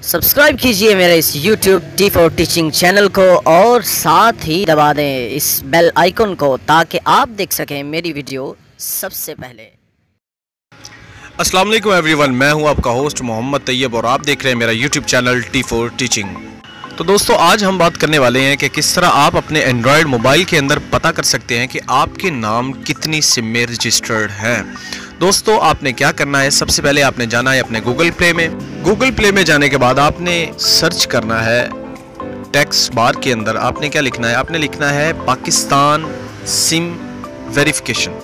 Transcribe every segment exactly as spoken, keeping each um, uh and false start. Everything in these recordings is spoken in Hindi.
सब्सक्राइब कीजिए मेरे इस YouTube T four teaching channel को और साथ ही दबा दें इस बेल आइकन को ताकि आप देख सकें मेरी वीडियो सबसे पहले। अस्सलाम वालेकुम एवरीवन, मैं हूं आपका होस्ट मोहम्मद तैयब और आप देख रहे हैं मेरा YouTube channel T four teaching. तो दोस्तों, आज हम बात करने वाले हैं कि किस तरह आप अपने एंड्रॉयड मोबाइल के अंदर पता कर सकते हैं कि आपके नाम कितनी सिम में रजिस्टर्ड हैं। दोस्तों, आपने क्या करना है, सबसे पहले आपने जाना है अपने गूगल प्ले में। गूगल प्ले में जाने के बाद आपने सर्च करना है, टेक्स्ट बार के अंदर आपने क्या लिखना है, आपने लिखना है पाकिस्तान सिम वेरिफिकेशन।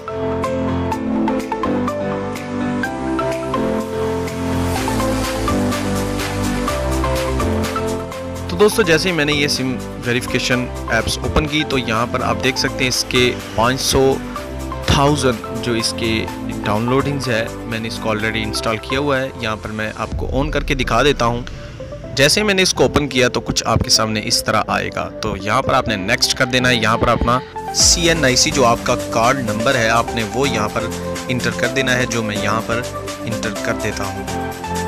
तो दोस्तों, जैसे ही मैंने ये सिम वेरिफिकेशन ऐप्स ओपन की तो यहाँ पर आप देख सकते हैं इसके पाँच सौ थाउजेंड जो इसके डाउनलोडिंग्स है, मैंने इसको ऑलरेडी इंस्टॉल किया हुआ है। यहाँ पर मैं आपको ऑन करके दिखा देता हूँ। जैसे ही मैंने इसको ओपन किया तो कुछ आपके सामने इस तरह आएगा। तो यहाँ पर आपने नेक्स्ट कर देना है। यहाँ पर अपना सी एन आई सी जो आपका कार्ड नंबर है आपने वो यहाँ पर इंटर कर देना है, जो मैं यहाँ पर इंटर कर देता हूँ।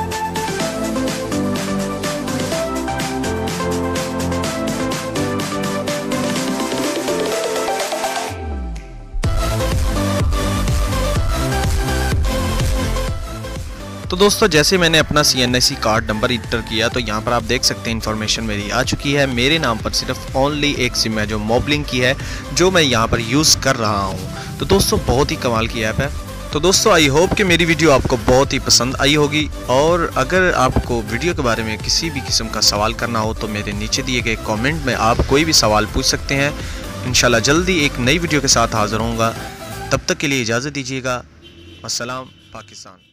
तो दोस्तों, जैसे मैंने अपना C N I C card number enter किया तो यहाँ पर आप देख सकते हैं इन्फॉर्मेशन मेरी आ चुकी है। मेरे नाम पर सिर्फ ओनली एक सिम है जो मोबलिंक की है, जो मैं यहाँ पर यूज़ कर रहा हूँ। तो दोस्तों, बहुत ही कमाल की ऐप है। तो दोस्तों, आई होप कि मेरी वीडियो आपको बहुत ही पसंद आई होगी, और अगर आपको वीडियो के बारे में किसी भी किस्म का सवाल करना हो तो मेरे नीचे दिए गए कॉमेंट में आप कोई भी सवाल पूछ सकते हैं। इंशाल्लाह जल्दी एक नई वीडियो के साथ हाज़िर होऊंगा। तब तक के लिए इजाज़त दीजिएगा। अस्सलाम पाकिस्तान।